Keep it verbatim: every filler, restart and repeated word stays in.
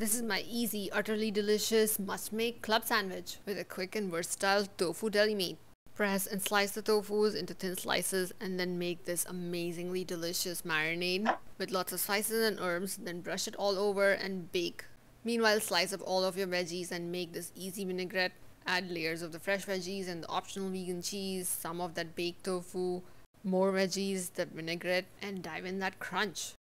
This is my easy, utterly delicious, must-make club sandwich with a quick and versatile tofu deli meat. Press and slice the tofus into thin slices and then make this amazingly delicious marinade with lots of spices and herbs, then brush it all over and bake. Meanwhile, slice up all of your veggies and make this easy vinaigrette. Add layers of the fresh veggies and the optional vegan cheese, some of that baked tofu, more veggies, that vinaigrette, and dive in that crunch.